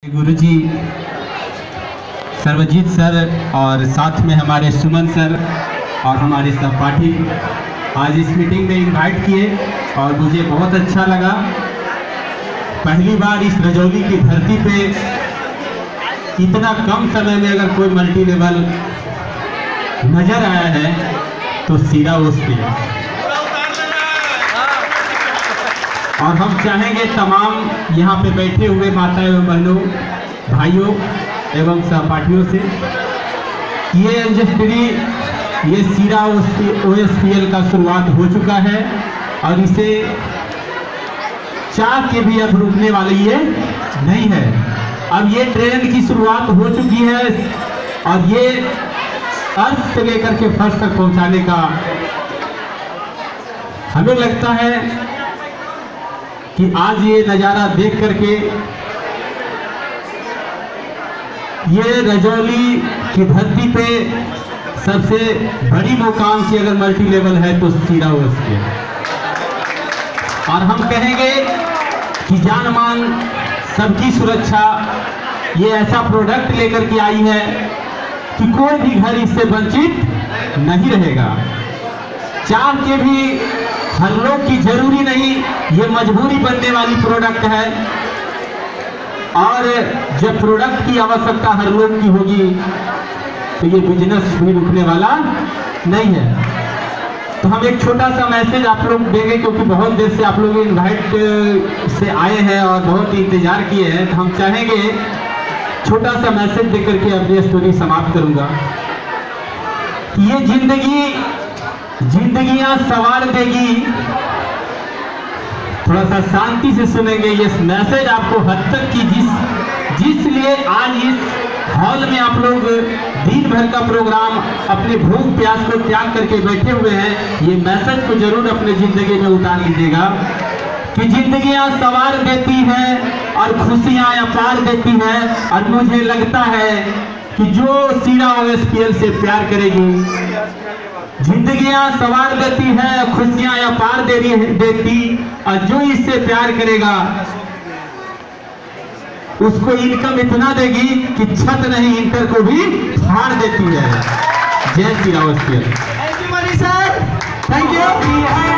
गुरुजी Sarvjeet sir और साथ में हमारे सुमन सर और हमारे सहपाठी आज इस मीटिंग में इनवाइट किए और मुझे बहुत अच्छा लगा। पहली बार इस रजौली की धरती पे इतना कम समय में अगर कोई मल्टी लेवल नजर आया है तो सीरा ओस्पल। और हम चाहेंगे तमाम यहाँ पे बैठे हुए माता एवं बहनों, भाइयों एवं सहपाठियों से ये इंडस्ट्री, ये सीरा ओएसपीएल का शुरुआत हो चुका है और इसे चाह के भी अब रुकने वाली ये नहीं है। अब ये ट्रेन की शुरुआत हो चुकी है और ये अर्थ से लेकर के फर्श तक पहुंचाने का हमें लगता है कि आज ये नज़ारा देख करके ये रजौली की धरती पे सबसे बड़ी मुकाम की अगर मल्टी लेवल है तो सीरा ओएसपीएल। और हम कहेंगे कि जान मान सबकी सुरक्षा ये ऐसा प्रोडक्ट लेकर के आई है कि कोई भी घर इससे वंचित नहीं रहेगा। चाह के भी हर लोग की जरूरी नहीं, ये मजबूरी बनने वाली प्रोडक्ट है और जब प्रोडक्ट की आवश्यकता हर लोग की होगी तो ये बिजनेस भी रुकने वाला नहीं है। तो हम एक छोटा सा मैसेज आप लोग देंगे क्योंकि बहुत देर से आप लोग इनवाइट से आए हैं और बहुत इंतजार किए हैं, तो हम चाहेंगे छोटा सा मैसेज देकर के अपनी स्टोरी समाप्त करूंगा। ये जिंदगियां सवार देगी, थोड़ा सा शांति से सुनेंगे। ये मैसेज आपको हद तक की जिसलिए आज इस हॉल में आप लोग दिन भर का प्रोग्राम अपने भूख प्यास को त्याग करके बैठे हुए हैं, ये मैसेज को जरूर अपने जिंदगी में उतार लीजिएगा कि जिंदगियां सवार देती हैं और खुशियां अपार देती हैं। और मुझे लगता है कि जो सीरा ओएसपीएल से प्यार करेगी, जिंदगियां सवार देती है, खुशियां अपार देती, और जो इससे प्यार करेगा उसको इनकम इतना देगी कि छत नहीं इंटर को भी फाड़ देती है। जय सीरा OSPL. Thank you Manish sir, thank you.